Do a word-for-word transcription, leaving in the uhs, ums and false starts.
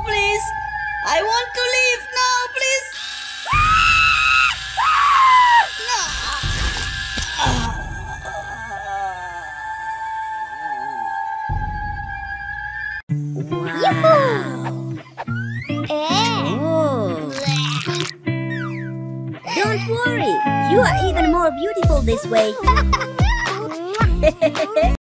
please. I want to leave now, please. Don't worry, you are even more beautiful this way.